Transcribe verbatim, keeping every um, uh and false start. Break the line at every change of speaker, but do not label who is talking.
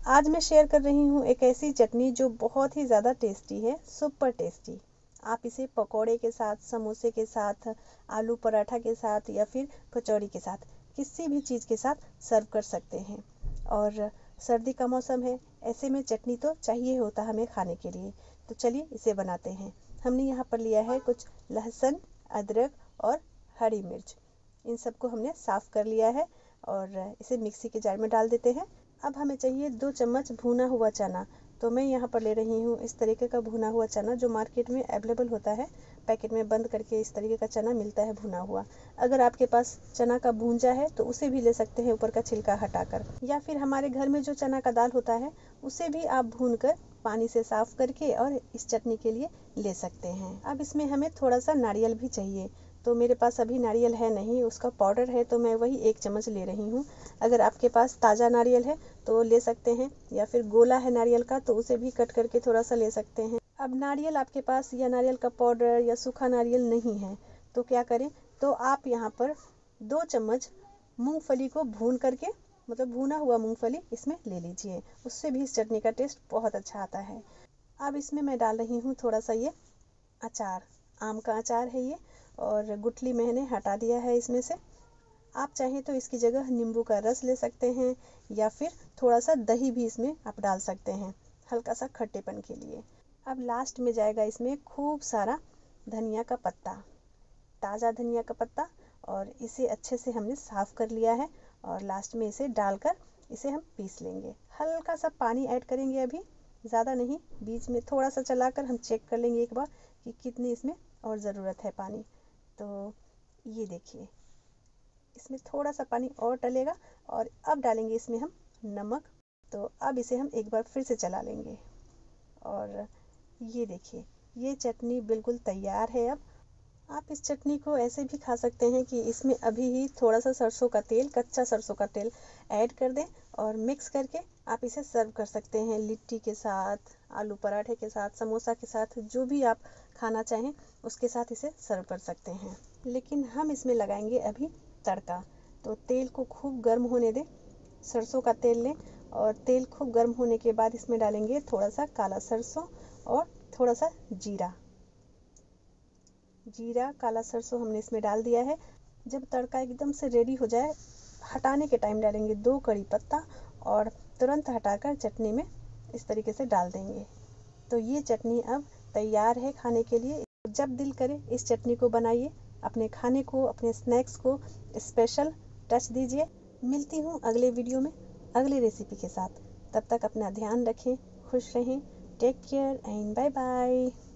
आज मैं शेयर कर रही हूँ एक ऐसी चटनी जो बहुत ही ज़्यादा टेस्टी है, सुपर टेस्टी। आप इसे पकोड़े के साथ, समोसे के साथ, आलू पराठा के साथ या फिर कचौड़ी के साथ, किसी भी चीज़ के साथ सर्व कर सकते हैं। और सर्दी का मौसम है, ऐसे में चटनी तो चाहिए होता हमें खाने के लिए। तो चलिए इसे बनाते हैं। हमने यहाँ पर लिया है कुछ लहसुन, अदरक और हरी मिर्च। इन सबको हमने साफ़ कर लिया है और इसे मिक्सी के जार में डाल देते हैं। अब हमें चाहिए दो चम्मच भुना हुआ चना। तो मैं यहाँ पर ले रही हूँ इस तरीके का भुना हुआ चना जो मार्केट में अवेलेबल होता है। पैकेट में बंद करके इस तरीके का चना मिलता है भुना हुआ। अगर आपके पास चना का भूंजा है तो उसे भी ले सकते हैं ऊपर का छिलका हटाकर, या फिर हमारे घर में जो चना का दाल होता है उसे भी आप भून कर पानी से साफ करके और इस चटनी के लिए ले सकते हैं। अब इसमें हमें थोड़ा सा नारियल भी चाहिए। तो मेरे पास अभी नारियल है नहीं, उसका पाउडर है, तो मैं वही एक चम्मच ले रही हूँ। अगर आपके पास ताज़ा नारियल है तो ले सकते हैं, या फिर गोला है नारियल का तो उसे भी कट करके थोड़ा सा ले सकते हैं। अब नारियल आपके पास या नारियल का पाउडर या सूखा नारियल नहीं है तो क्या करें, तो आप यहाँ पर दो चम्मच मूंगफली को भून करके, मतलब भुना हुआ मूंगफली इसमें ले लीजिए। उससे भी इस चटनी का टेस्ट बहुत अच्छा आता है। अब इसमें मैं डाल रही हूँ थोड़ा सा ये अचार, आम का अचार है ये, और गुठली मैंने हटा दिया है इसमें से। आप चाहें तो इसकी जगह नींबू का रस ले सकते हैं, या फिर थोड़ा सा दही भी इसमें आप डाल सकते हैं हल्का सा खट्टेपन के लिए। अब लास्ट में जाएगा इसमें खूब सारा धनिया का पत्ता, ताज़ा धनिया का पत्ता, और इसे अच्छे से हमने साफ़ कर लिया है। और लास्ट में इसे डालकर इसे हम पीस लेंगे। हल्का सा पानी ऐड करेंगे अभी, ज़्यादा नहीं। बीच में थोड़ा सा चलाकर हम चेक कर लेंगे एक बार कि कितनी इसमें और ज़रूरत है पानी। तो ये देखिए, इसमें थोड़ा सा पानी और डलेगा और अब डालेंगे इसमें हम नमक। तो अब इसे हम एक बार फिर से चला लेंगे और ये देखिए, ये चटनी बिल्कुल तैयार है। अब आप इस चटनी को ऐसे भी खा सकते हैं कि इसमें अभी ही थोड़ा सा सरसों का तेल, कच्चा सरसों का तेल ऐड कर दें और मिक्स करके आप इसे सर्व कर सकते हैं लिट्टी के साथ, आलू पराठे के साथ, समोसा के साथ, जो भी आप खाना चाहें उसके साथ इसे सर्व कर सकते हैं। लेकिन हम इसमें लगाएंगे अभी तड़का। तो तेल को खूब गर्म होने दें, सरसों का तेल लें और तेल खूब गर्म होने के बाद इसमें डालेंगे थोड़ा सा काला सरसों और थोड़ा सा जीरा। जीरा काला सरसों हमने इसमें डाल दिया है। जब तड़का एकदम से रेडी हो जाए, हटाने के टाइम डालेंगे दो कड़ी पत्ता और तुरंत हटाकर चटनी में इस तरीके से डाल देंगे। तो ये चटनी अब तैयार है खाने के लिए। जब दिल करे इस चटनी को बनाइए, अपने खाने को, अपने स्नैक्स को स्पेशल टच दीजिए। मिलती हूँ अगले वीडियो में अगली रेसिपी के साथ। तब तक अपना ध्यान रखें, खुश रहें। Take care and bye bye.